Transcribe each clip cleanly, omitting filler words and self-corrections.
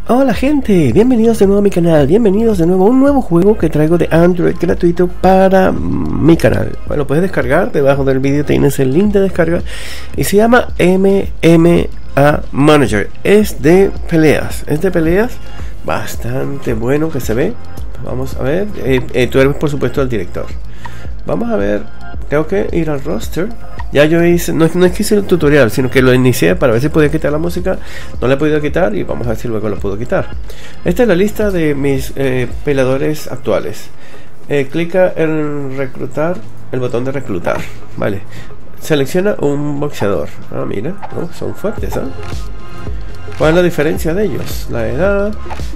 Hola gente, bienvenidos de nuevo a mi canal, bienvenidos de nuevo a un nuevo juego que traigo de Android gratuito para mi canal. Bueno, puedes descargar, debajo del vídeo tienes el link de descarga y se llama MMA Manager. Es de peleas, bastante bueno que se ve. Vamos a ver, tú eres por supuesto el director. Vamos a ver, tengo que ir al roster. Ya yo hice, no es que hice el tutorial, sino que lo inicié para ver si podía quitar la música. No la he podido quitar y vamos a ver si luego lo puedo quitar. Esta es la lista de mis peleadores actuales. Clica en reclutar, el botón de reclutar. Vale, selecciona un boxeador. Ah, mira, ¿no? Son fuertes, ¿eh? ¿Cuál es la diferencia de ellos? La edad,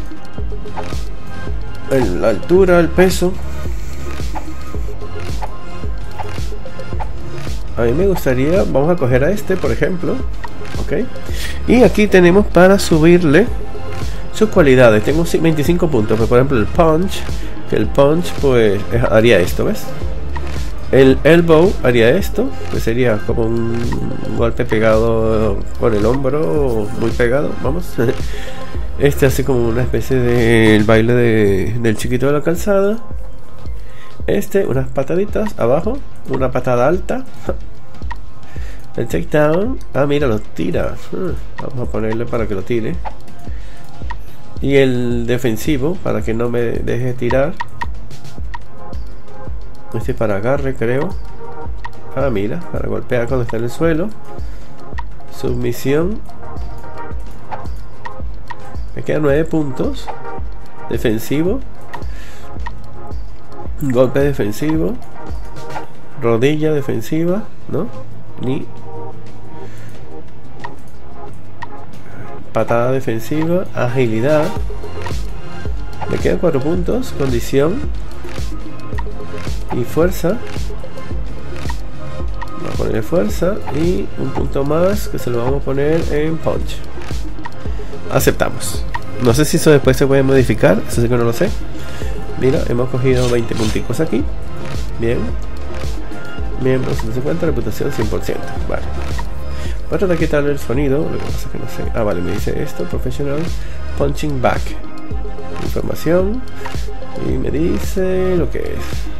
la altura, el peso. A mí me gustaría, vamos a coger a este por ejemplo, ok, y aquí tenemos para subirle sus cualidades. Tengo 25 puntos, pero por ejemplo el punch, que el punch pues haría esto, ¿ves? El elbow haría esto, que sería como un golpe pegado con el hombro, muy pegado, vamos. Este hace como una especie de el baile del chiquito de la calzada. Este, unas pataditas abajo, una patada alta. El takedown, ah mira, lo tira. Vamos a ponerle para que lo tire. Y el defensivo, para que no me deje tirar. Este para agarre, creo. Ah mira, para golpear cuando está en el suelo. Submisión. Me quedan 9 puntos. Defensivo. Golpe defensivo, rodilla defensiva, ¿no? Ni patada defensiva, agilidad. Me quedan 4 puntos, condición y fuerza. Vamos a poner fuerza y un punto más que se lo vamos a poner en punch. Aceptamos. No sé si eso después se puede modificar, eso sí que no lo sé. Mira, hemos cogido 20 punticos aquí. Bien. Miembro 150, reputación 100%. Vale. Voy a tratar de quitarle el sonido. Lo que pasa es que no sé. Ah, vale, me dice esto. Professional Punching Back. Información. Y me dice lo que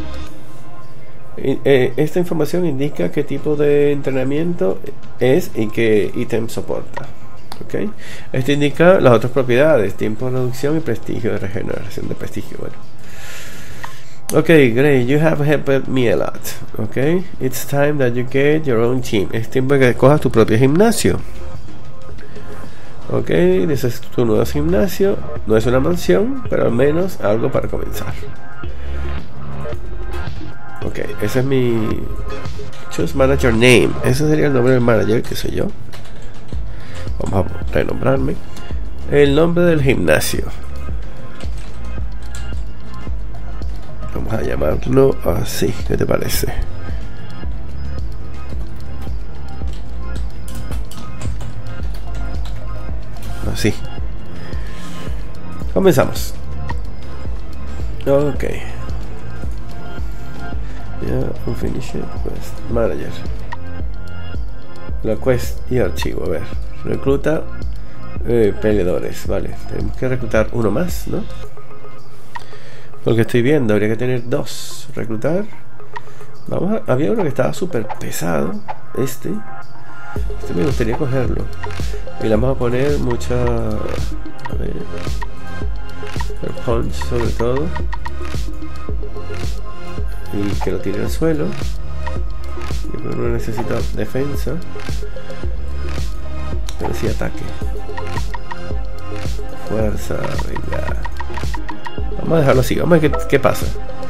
es. Esta información indica qué tipo de entrenamiento es y qué ítem soporta. Ok. Esto indica las otras propiedades. Tiempo de reducción y prestigio de regeneración de prestigio. Bueno. Okay, great. You have helped me a lot. Okay, it's time that you get your own gym. Es tiempo que cojas tu propio gimnasio. Okay, ese es tu nuevo gimnasio. No es una mansión, pero al menos algo para comenzar. Okay, ese es mi choose manager name. Ese sería el nombre del manager, que soy yo. Vamos a renombrarme. El nombre del gimnasio. Vamos a llamarlo así, ¿qué te parece? Así. Comenzamos. Ok. Ya, unfinished quest. Manager. La quest y archivo, a ver. Recluta peleadores, vale. Tenemos que reclutar uno más, ¿no? Porque estoy viendo, habría que tener 2. Reclutar. Vamos a, había uno que estaba súper pesado. Este me gustaría cogerlo. Y le vamos a poner mucha. A ver. El punch sobre todo. Y que lo tire al suelo. Yo creo que no necesita defensa. Pero sí ataque. Fuerza, venga. Vamos a dejarlo así, vamos a ver qué pasa.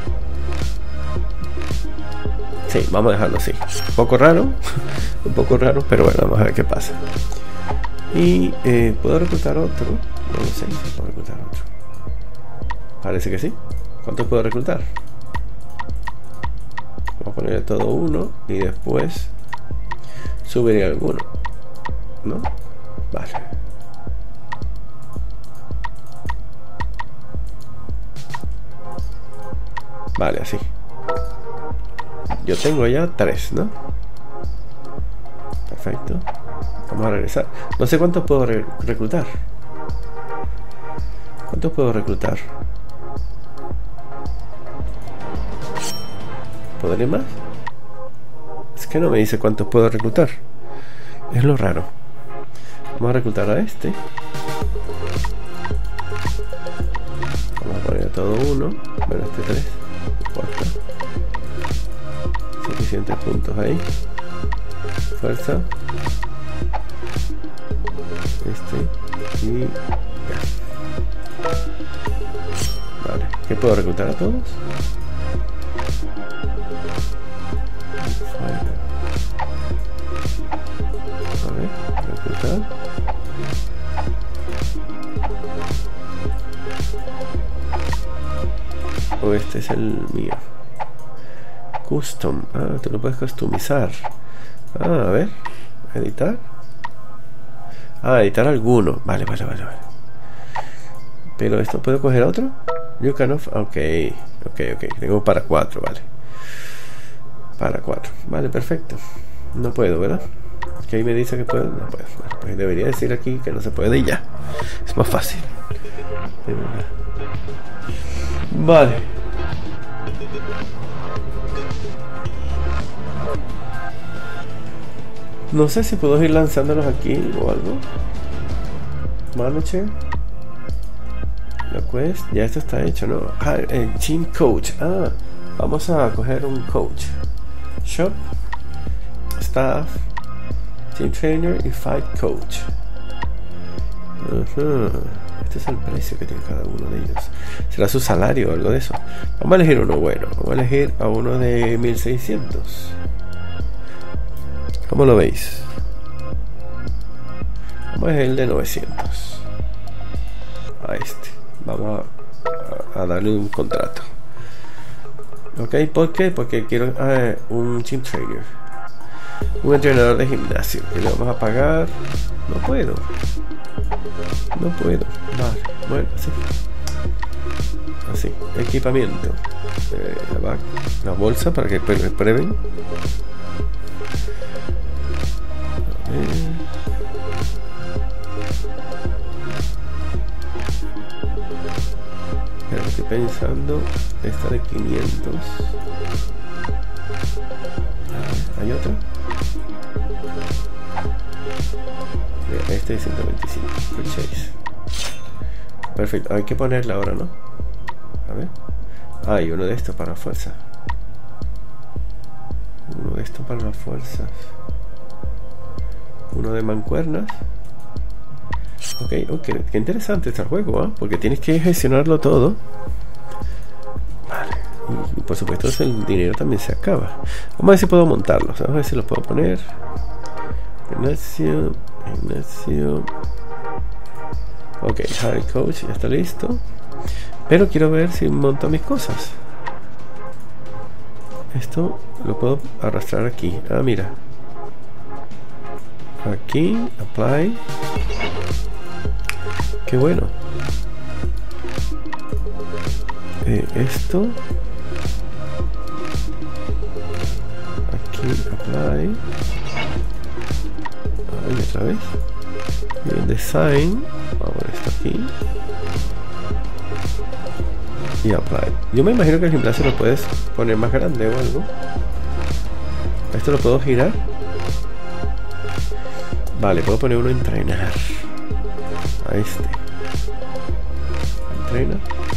Sí, vamos a dejarlo así. Un poco raro, pero bueno, vamos a ver qué pasa. Y ¿puedo reclutar otro? No lo sé, puedo reclutar otro. Parece que sí. ¿Cuántos puedo reclutar? Vamos a ponerle todo uno y después subiré alguno, ¿no? Vale. Vale, así. Yo tengo ya 3, ¿no? Perfecto. Vamos a regresar. No sé cuántos puedo reclutar. ¿Cuántos puedo reclutar? ¿Podré más? Es que no me dice cuántos puedo reclutar. Es lo raro. Vamos a reclutar a este. Vamos a poner a todo uno. Bueno, este 3. 4. Suficientes puntos ahí. Fuerza. Este. Y ya. Vale. ¿Qué puedo reclutar a todos? A ver, reclutar. O este es el mío. Custom. Ah, tú lo puedes customizar. Ah, a ver. Editar. Ah, editar alguno. Vale. Pero esto, ¿puedo coger otro? You can of... Ok. Tengo para 4, vale. Para 4. Vale, perfecto. No puedo, ¿verdad? Que ahí me dice que puedo. No puedo. Bueno, pues debería decir aquí que no se puede y ya. Es más fácil. Vale. No sé si puedo ir lanzándolos aquí o algo. Manager. La quest. Ya esto está hecho, ¿no? Ah, el Team Coach. Ah, vamos a coger un coach. Shop. Staff. Team Trainer y Fight Coach. Este es el precio que tiene cada uno de ellos. ¿Será su salario o algo de eso? Vamos a elegir uno bueno. Vamos a elegir a uno de 1600. ¿Cómo lo veis? Vamos a elegir el de 900. A este. Vamos a darle un contrato. Ok, ¿por qué? Porque quiero un Team Trainer. Un entrenador de gimnasio. Que le vamos a pagar. No puedo. Vale, bueno, así. Así, equipamiento. La bolsa para que prueben. Estoy pensando. Esta de 500. ¿Hay otra? Este es 125. Purchase. Perfecto. Hay que ponerla ahora, ¿no? A ver. Hay uno de estos para fuerza. Uno de estos para las fuerzas. Uno de mancuernas. Ok, qué interesante este juego, ¿eh? Porque tienes que gestionarlo todo. Vale. Y por supuesto el dinero también se acaba. Vamos a ver si puedo montarlos. Vamos a ver si los puedo poner. Gimnasio. Ok, Hard Coach, ya está listo. Pero quiero ver si monto mis cosas. Esto lo puedo arrastrar aquí. Ah, mira. Aquí, apply. Qué bueno. Esto. Aquí, apply. Ahí otra vez. Y el design. Vamos a poner esto aquí. Y apply. Yo me imagino que el gimnasio lo puedes poner más grande o algo. Esto lo puedo girar. Vale, puedo poner uno a entrenar. A este. Entrena.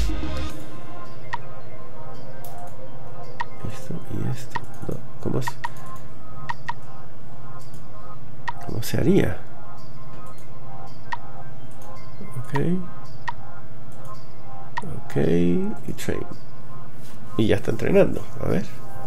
Esto y esto. No, ¿cómo se haría? Ok, y train. Y ya está entrenando. A ver.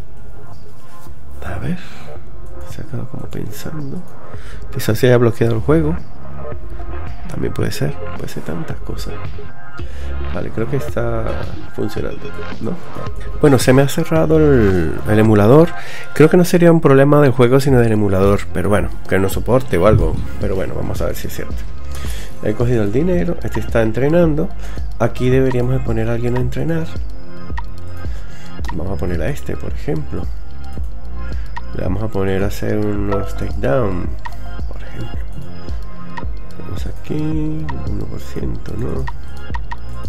Se ha quedado como pensando. Quizás se haya bloqueado el juego. También puede ser tantas cosas. Vale, creo que está funcionando, ¿no? Bueno, se me ha cerrado el emulador. Creo que no sería un problema del juego, sino del emulador. Pero bueno, que no soporte o algo. Pero bueno, vamos a ver si es cierto. He cogido el dinero. Este está entrenando. Aquí deberíamos de poner a alguien a entrenar. Vamos a poner a este, por ejemplo. Le vamos a poner a hacer unos takedown, por ejemplo. Tenemos aquí 1%, ¿no?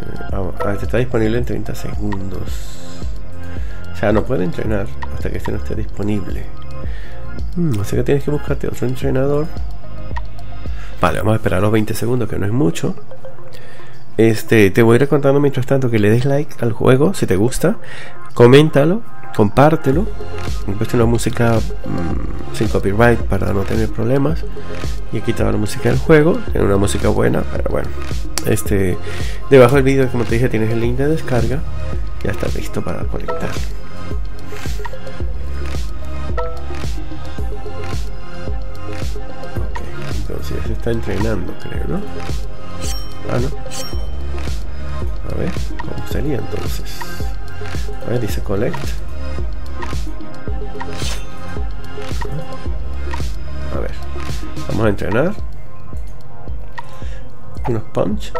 Este está disponible en 30 segundos. O sea, no puede entrenar hasta que este no esté disponible. Así que tienes que buscarte otro entrenador. Vale, vamos a esperar los 20 segundos, que no es mucho. Te voy a ir contando mientras tanto que le des like al juego si te gusta. Coméntalo, compártelo. He puesto una música sin copyright para no tener problemas. Y he quitado la música del juego. Tiene una música buena, pero bueno. Debajo del vídeo, como te dije, tienes el link de descarga. Ya está listo para conectar. Ok, entonces se está entrenando, creo, ¿no? Ah, no. A ver, ¿cómo sería entonces? A ver, dice collect. A ver, vamos a entrenar. Unos punch.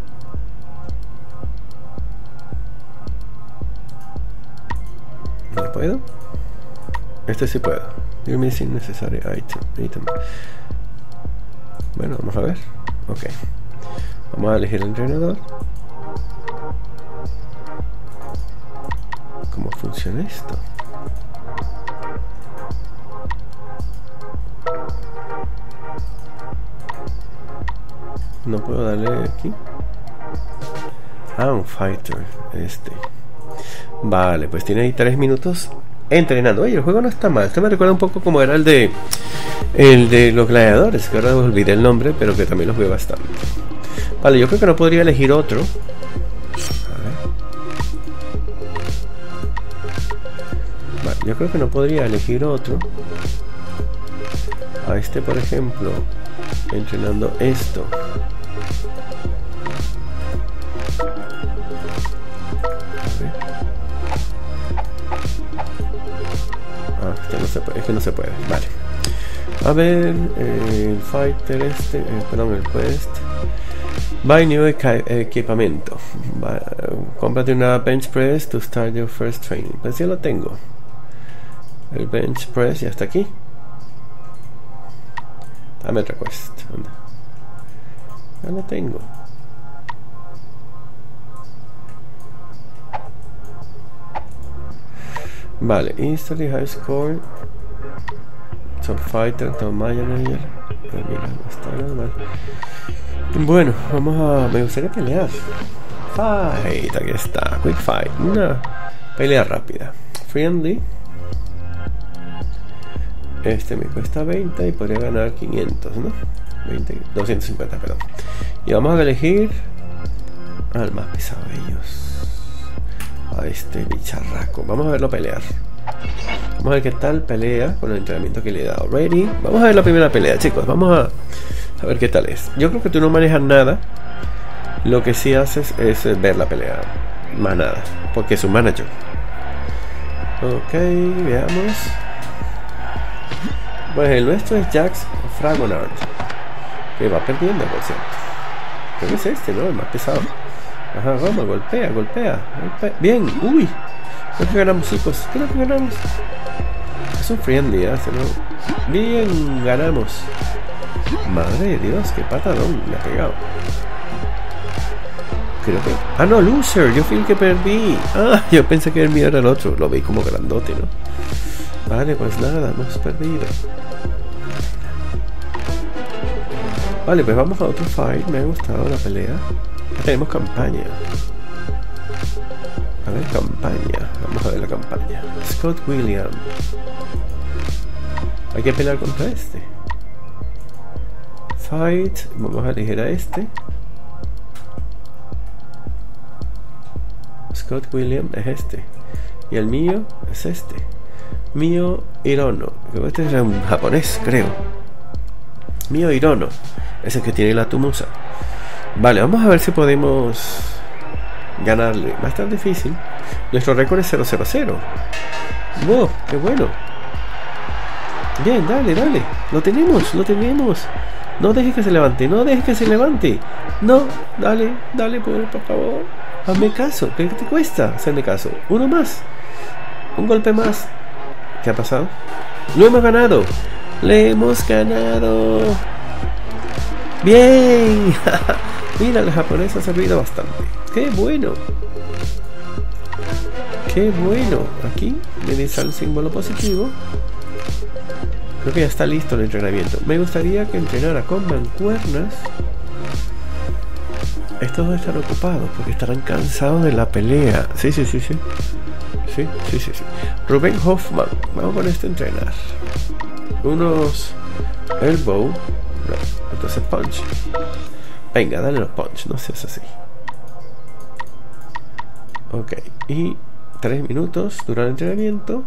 ¿No puedo? Este sí puedo. You're missing necessary item. Bueno, vamos a ver. Ok. Vamos a elegir el entrenador. ¿Cómo funciona esto? No puedo darle aquí. Un fighter. Vale, pues tiene ahí 3 minutos entrenando. Oye, el juego no está mal. Esto me recuerda un poco como era el de los gladiadores, que ahora olvidé el nombre, pero que también lo jugué bastante. Vale, yo creo que no podría elegir otro. A ver. Vale, yo creo que no podría elegir otro. A por ejemplo, entrenando esto. Es que no se puede. Vale. A ver, el fighter perdón, el quest. Buy new equipamiento. Cómprate una bench press to start your first training. Pues ya lo tengo. El bench press ya está aquí. Dame otra quest. Ya lo tengo. Vale, instantly high score. Top fighter, top manager. Mira, no está nada mal. Bueno, me gustaría pelear. Fight, aquí está. Quick fight. Una pelea rápida. Friendly. Me cuesta 20 y podría ganar 500, ¿no? 250, perdón. Y vamos a elegir al más pesado de ellos. A este bicharraco. Vamos a verlo pelear. Vamos a ver qué tal pelea con el entrenamiento que le he dado. Ready. Vamos a ver la primera pelea, chicos. Vamos a ver qué tal es. Yo creo que tú no manejas nada. Lo que sí haces es ver la pelea. Más nada. Porque es un manager. Ok, veamos. Pues el nuestro es Jax Fragonard. Que va perdiendo, por cierto. Creo que es ¿no? El más pesado. Ajá, vamos, golpea. Bien, uy. Creo que ganamos, chicos. Creo que ganamos. Es un friendly, ¿no? Bien, ganamos. Madre de Dios, qué patadón le ha pegado. Creo que... no, loser. Yo fui el que perdí. Yo pensé que el mío era el otro. Lo vi como grandote, ¿no? Vale, pues nada, hemos perdido. Vale, pues vamos a otro fight. Me ha gustado la pelea. Tenemos campaña. A ver, campaña. Vamos a ver la campaña. Scott William. Hay que pelear contra este. Fight. Vamos a elegir a este. Scott William es este. Y el mío es este. Mio Hirono. Este es un japonés, creo. Mio Hirono. Es el que tiene la Tumusa. Vale, vamos a ver si podemos ganarle. Va a estar difícil. Nuestro récord es 0-0-0. ¡Wow! ¡Qué bueno! Bien, dale. Lo tenemos. No dejes que se levante. No, dale, por favor. Hazme caso. ¿Qué te cuesta hacerme caso? Uno más. Un golpe más. ¿Qué ha pasado? ¡Lo hemos ganado! ¡Le hemos ganado! ¡Bien! Mira, el japonés ha servido bastante. ¡Qué bueno! ¡Qué bueno! Aquí me sale el símbolo positivo. Creo que ya está listo el entrenamiento. Me gustaría que entrenara con mancuernas. Estos dos están ocupados porque estarán cansados de la pelea. Sí. Sí. Rubén Hoffman. Vamos con este a entrenar. Unos elbow. No, entonces punch. Venga, dale los punch. No seas así. Ok. Y 3 minutos dura el entrenamiento.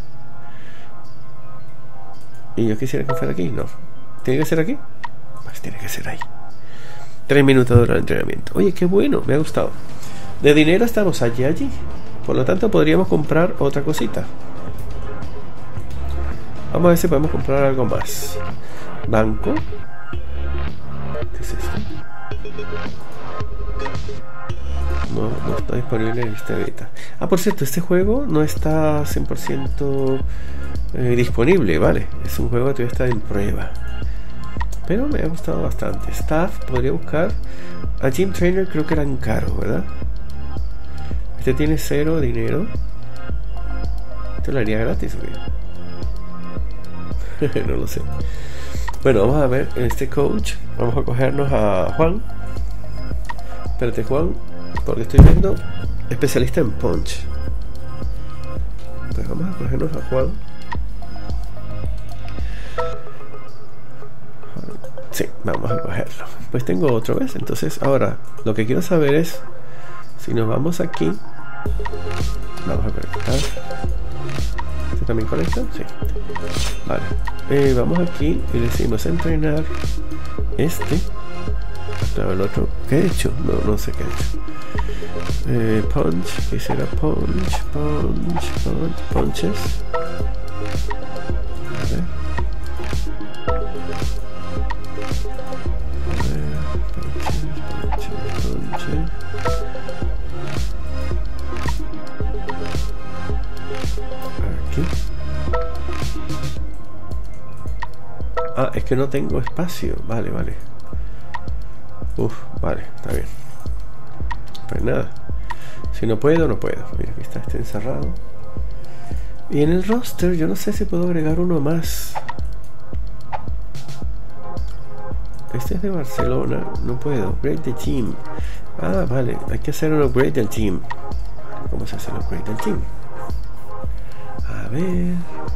Y yo quisiera que fuera aquí. No. ¿Tiene que ser aquí? Pues tiene que ser ahí. 3 minutos dura el entrenamiento. Oye, qué bueno. Me ha gustado. De dinero estamos allí. Por lo tanto, podríamos comprar otra cosita. Vamos a ver si podemos comprar algo más. Banco. ¿Qué es esto? No está disponible en esta beta. Ah, por cierto, este juego no está 100% disponible, ¿vale? Es un juego que todavía está en prueba. Pero me ha gustado bastante. Staff, podría buscar. A Gym Trainer creo que eran caros, ¿verdad? Este tiene 0 dinero. ¿Esto lo haría gratis o qué? No lo sé. Bueno, vamos a ver este coach. Vamos a cogernos a Juan. Espérate, Juan, porque estoy viendo especialista en punch. Pues vamos a cogernos a Juan. Sí, vamos a cogerlo. Pues tengo otro, ¿ves? Entonces ahora lo que quiero saber es si nos vamos aquí. Vamos a conectar. ¿Este también conecta? Sí. Vale. Vamos aquí y decimos entrenar este. Hasta el otro. ¿Qué he hecho? No sé qué he hecho. Punch. ¿Qué será? Punches. A ver. Punches. Aquí. Ah, es que no tengo espacio. Vale. Vale, está bien. Pues nada. Si no puedo, no puedo. Mira, aquí está este encerrado. Y en el roster, yo no sé si puedo agregar uno más. Este es de Barcelona. No puedo. Upgrade the team. Ah, vale. Hay que hacer un upgrade del team. ¿Cómo se hace el upgrade del team? A ver.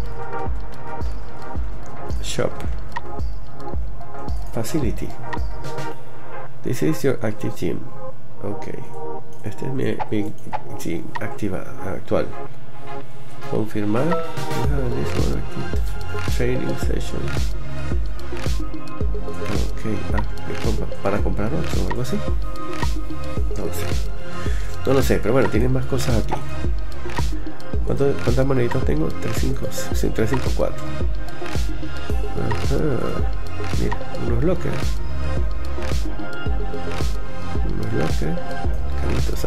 Shop. Facility. This is your active team. Ok. Este es mi team actual. Confirmar. Training session. Ok. Para comprar otro o algo así. No lo sé, pero bueno, tienen más cosas aquí. ¿Cuántas moneditas tengo? 354. Ajá. Mira, unos lockers. Caritos, ¿eh?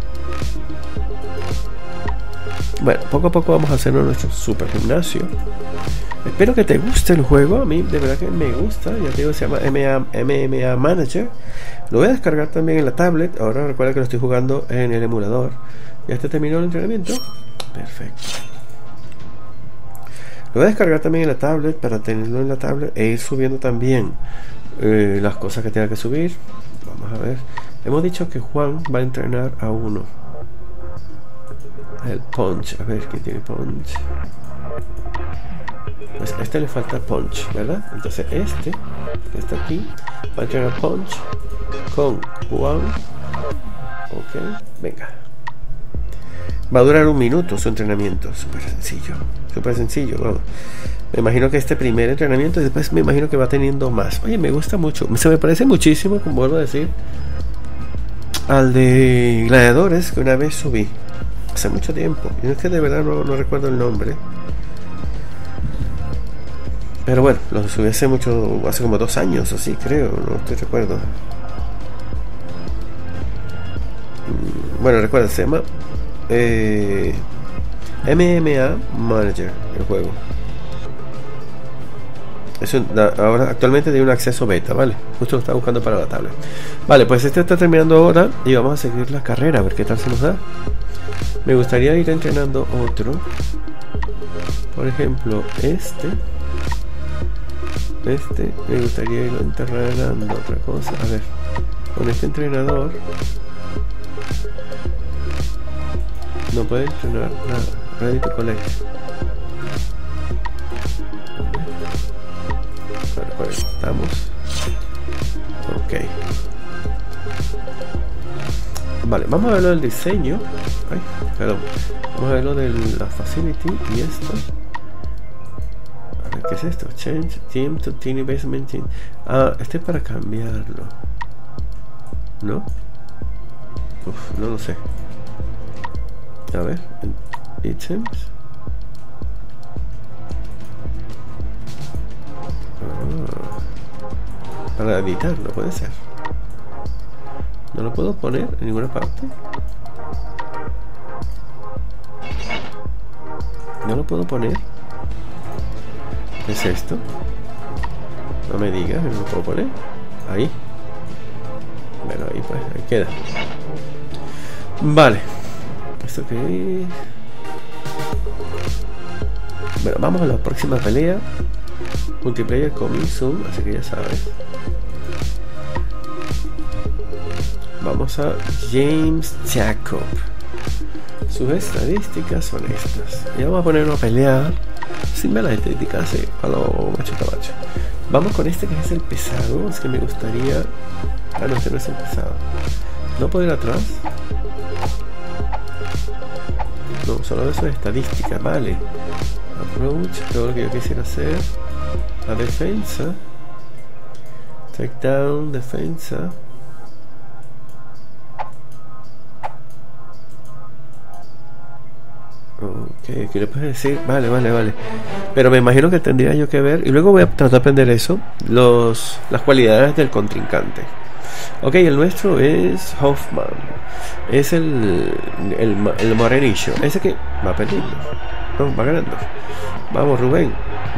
Bueno, poco a poco vamos a hacernos nuestro super gimnasio. Espero que te guste el juego. A mí de verdad que me gusta. Ya te digo, se llama MMA Manager. Lo voy a descargar también en la tablet. Ahora recuerda que lo estoy jugando en el emulador. Ya terminó el entrenamiento. Perfecto. Lo voy a descargar también en la tablet para tenerlo en la tablet e ir subiendo también las cosas que tenga que subir. Vamos a ver. Hemos dicho que Juan va a entrenar a uno. El punch. A ver, ¿quién tiene punch? Pues a este le falta punch, ¿verdad? Entonces este, que está aquí, va a entrenar punch con Juan. Ok, venga. Va a durar 1 minuto su entrenamiento. Súper sencillo, vamos. Me imagino que este primer entrenamiento, y después me imagino que va teniendo más. Oye, me gusta mucho. Se me parece muchísimo, como vuelvo a decir, al de Gladiadores que una vez subí hace mucho tiempo. Y es que de verdad no recuerdo el nombre. Pero bueno, lo subí hace como 2 años, así creo, no te recuerdo. Bueno, recuerda, se llama MMA Manager, el juego. ahora actualmente tiene un acceso beta, ¿vale? Justo lo estaba buscando para la tablet. Vale, pues este está terminando ahora y vamos a seguir la carrera, a ver qué tal se nos da. Me gustaría ir entrenando otro. Por ejemplo, este me gustaría ir entrenando otra cosa. A ver, con este entrenador no puede entrenar nada. Ready to collect. Vale, estamos. Ok. Vale, vamos a ver lo del diseño. Ay, perdón. Vamos a ver lo de la facility y esto. A ver, ¿qué es esto? Change team to team basement team. Ah, este es para cambiarlo. ¿No? Uf, no lo sé. A ver, items. Para editarlo, puede ser. No lo puedo poner en ninguna parte. No lo puedo poner. ¿Qué es esto? No me digas, no lo puedo poner. Ahí. Bueno, ahí pues, ahí queda. Vale. ¿Esto qué es? Bueno, vamos a la próxima pelea. Multiplayer coming soon, así que ya sabes. Vamos a James Jacob. Sus estadísticas son estas. Y vamos a ponerlo a pelear sin ver las estadísticas, así, a lo macho cabacho. Vamos con este que es el pesado. Es que me gustaría... Ah, no, este no es el pesado. ¿No puedo ir atrás? No, solo eso es estadística, vale. Approach, todo lo que yo quisiera hacer. La defensa. Takedown, defensa. Ok, ¿qué le puedes decir? Vale. Pero me imagino que tendría yo que ver. Y luego voy a tratar de aprender eso. Las cualidades del contrincante. Ok, el nuestro es Hoffman. Es el morenillo. Ese que va perdiendo. No, va ganando. Vamos, Rubén.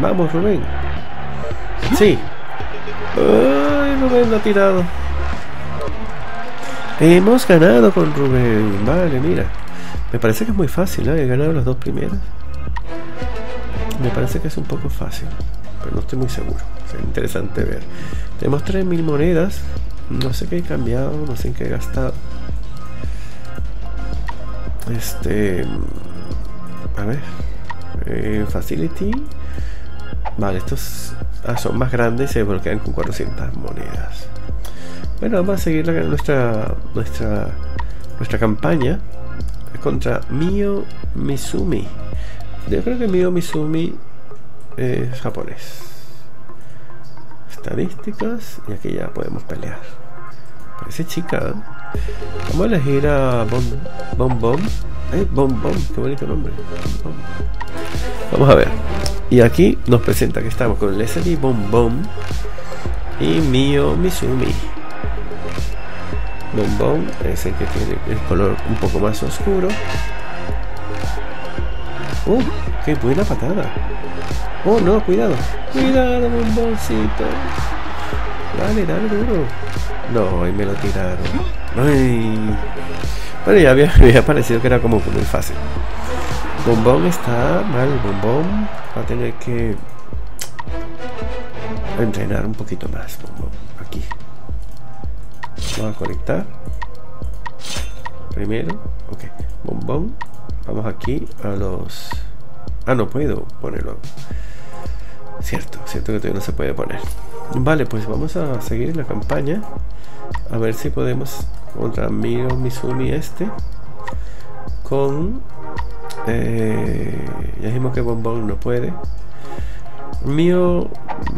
Sí. Ay, Rubén lo ha tirado. Hemos ganado con Rubén. Vale, mira. Me parece que es muy fácil, ¿eh? He ganado las dos primeras. Me parece que es un poco fácil, pero no estoy muy seguro. O sea, interesante ver. Tenemos 3000 monedas. No sé qué he cambiado, no sé en qué he gastado. A ver. Facility. Vale, estos son más grandes y se bloquean con 400 monedas. Bueno, vamos a seguir nuestra campaña contra Mio Mizumi. Yo creo que Mio Mizumi es japonés. Estadísticas, y aquí ya podemos pelear. Parece chica, ¿eh? Vamos a elegir a Bom Bom. Bom Bom, qué bonito nombre. Bom. Vamos a ver. Y aquí nos presenta que estamos con Leslie Bom Bom y Mio Mizumi. Bom Bom es el que tiene el color un poco más oscuro. ¡Qué buena patada! ¡Oh, no! ¡Cuidado! ¡Cuidado, bomboncito! Dale duro. No, ahí me lo tiraron. ¡Ay! Bueno, ya había parecido que era como muy fácil. Bombón está mal. Bombón va a tener que entrenar un poquito más. Bombón, aquí. Vamos a conectar. Primero. Ok. Bombón. Vamos aquí a los... Ah, no puedo ponerlo. Cierto que todavía no se puede poner. Vale, pues vamos a seguir la campaña. A ver si podemos contra Mio Mizumi con... ya dijimos que Bombón no puede. Mio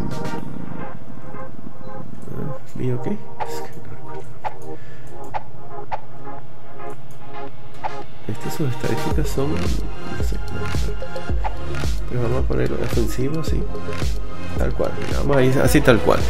¿qué? Es que no recuerdo. Sus estadísticas son... No sé, pero vamos a ponerlo defensivo, sí. Tal cual, mira, vamos a ir así tal cual.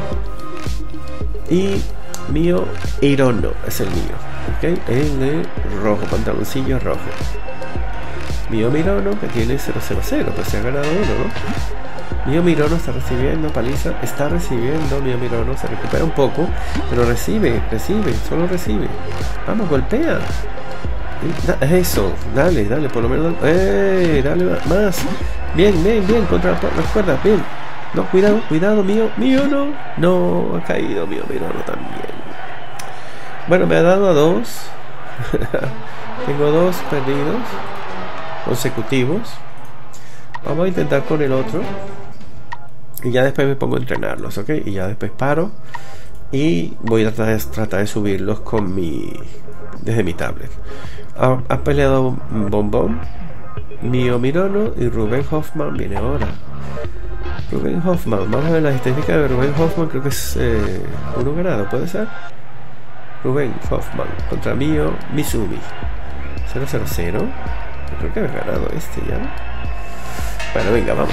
Y Mio Hirono es el mío, ¿ok? El de rojo, pantaloncillo rojo. Mio Hirono que tiene 000, pues se ha ganado uno, ¿no? Mio Mirono está recibiendo paliza. Está recibiendo. Mio Mirono se recupera un poco. Pero recibe. Solo recibe. Vamos, golpea. Eso. Dale, por lo menos. Dale más. Bien. Contra las cuerdas. Bien. No, cuidado, Mio no. No, ha caído Mio Mirono también. Bueno, me ha dado a 2. Tengo 2 perdidos consecutivos. Vamos a intentar con el otro. Y ya después me pongo a entrenarlos, ¿ok? Y ya después paro. Y voy a tratar de subirlos desde mi tablet. Ha peleado Bombón, Mio Mirono y Rubén Hoffman viene ahora. Rubén Hoffman, vamos a ver las estadísticas de Rubén Hoffman. Creo que es 1 ganado, ¿puede ser? Rubén Hoffman contra Mio Mizumi 0-0-0. Creo que ha ganado este ya. Bueno, venga, vamos.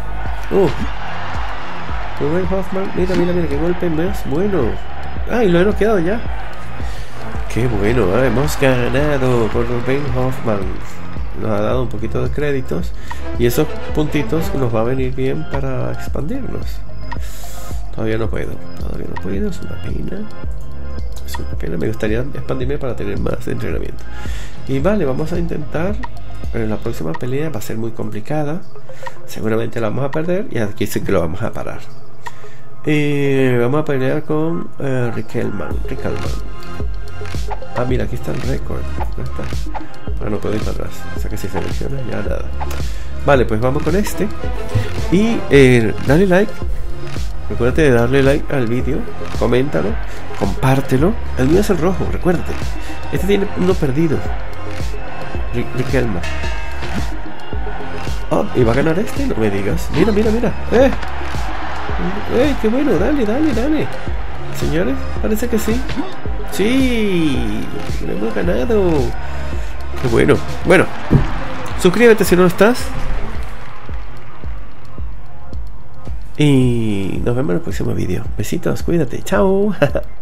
Rubén Hoffman, mira, qué golpe más bueno. Y lo hemos quedado ya. Qué bueno, hemos ganado por Rubén Hoffman. Nos ha dado un poquito de créditos. Y esos puntitos nos va a venir bien para expandirnos. Todavía no puedo, es una pena. Me gustaría expandirme para tener más entrenamiento. Y vale, vamos a intentar. La próxima pelea va a ser muy complicada. Seguramente la vamos a perder. Y aquí sí que lo vamos a parar. Vamos a pelear con Rickelman. Mira, aquí está el récord. No puedo ir para atrás. O sea que si selecciona ya nada. Vale, pues vamos con este. Y dale like. Recuérdate de darle like al vídeo. Coméntalo. Compártelo. El mío es el rojo, recuérdate. Este tiene uno perdido. Rickelman. ¿Y va a ganar este? No me digas. Mira. Qué bueno, dale. Señores, parece que sí. Sí, lo hemos ganado. Qué bueno. Bueno, suscríbete si no estás. Y nos vemos en el próximo vídeo. Besitos, cuídate. Chao.